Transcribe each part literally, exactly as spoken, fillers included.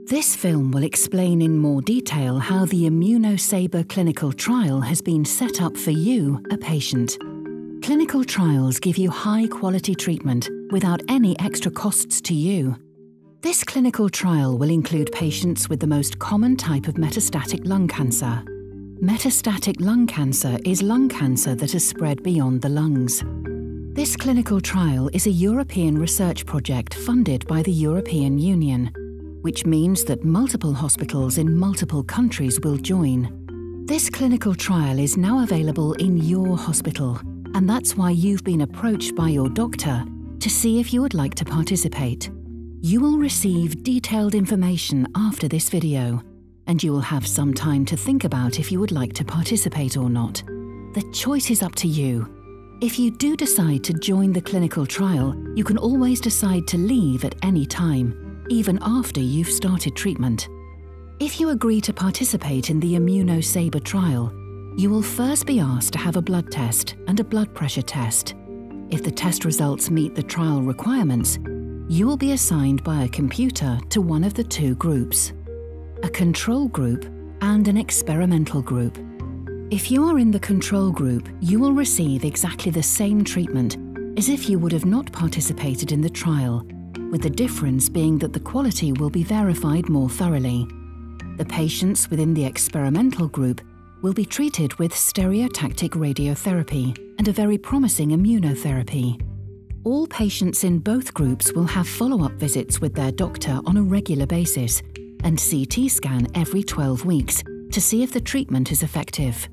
This film will explain in more detail how the ImmunoSABR clinical trial has been set up for you, a patient. Clinical trials give you high-quality treatment without any extra costs to you. This clinical trial will include patients with the most common type of metastatic lung cancer. Metastatic lung cancer is lung cancer that has spread beyond the lungs. This clinical trial is a European research project funded by the European Union, which means that multiple hospitals in multiple countries will join. This clinical trial is now available in your hospital, and that's why you've been approached by your doctor to see if you would like to participate. You will receive detailed information after this video, and you will have some time to think about if you would like to participate or not. The choice is up to you. If you do decide to join the clinical trial, you can always decide to leave at any time, even after you've started treatment. If you agree to participate in the ImmunoSABR trial, you will first be asked to have a blood test and a blood pressure test. If the test results meet the trial requirements, you will be assigned by a computer to one of the two groups, a control group and an experimental group. If you are in the control group, you will receive exactly the same treatment as if you would have not participated in the trial, with the difference being that the quality will be verified more thoroughly. The patients within the experimental group will be treated with stereotactic radiotherapy and a very promising immunotherapy. All patients in both groups will have follow-up visits with their doctor on a regular basis and C T scan every twelve weeks to see if the treatment is effective.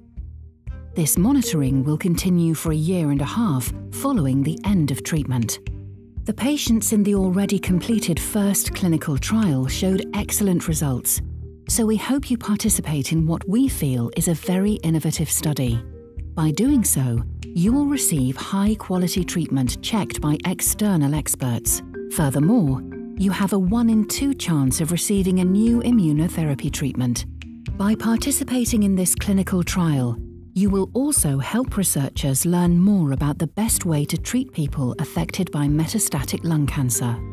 This monitoring will continue for a year and a half following the end of treatment. The patients in the already completed first clinical trial showed excellent results, so we hope you participate in what we feel is a very innovative study. By doing so, you will receive high-quality treatment checked by external experts. Furthermore, you have a one in two chance of receiving a new immunotherapy treatment. By participating in this clinical trial, you will also help researchers learn more about the best way to treat people affected by metastatic lung cancer.